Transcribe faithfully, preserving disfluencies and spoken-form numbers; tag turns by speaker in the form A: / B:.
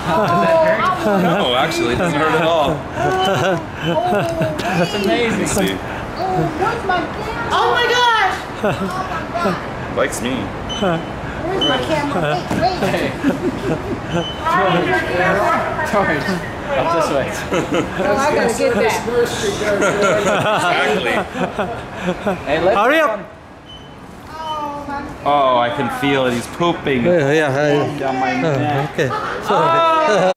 A: No, actually, it doesn't hurt at all. That's amazing. See?
B: Oh my gosh!
A: Likes me.
B: Where's my camera? Wait, wait.
C: George, up this way.
B: Oh, I gotta get that.
A: Exactly.
C: Hey, let's
D: Hurry up!
A: Oh, I can feel it. He's pooping.
D: Yeah, yeah.
C: down my neck.
D: Okay. Sorry.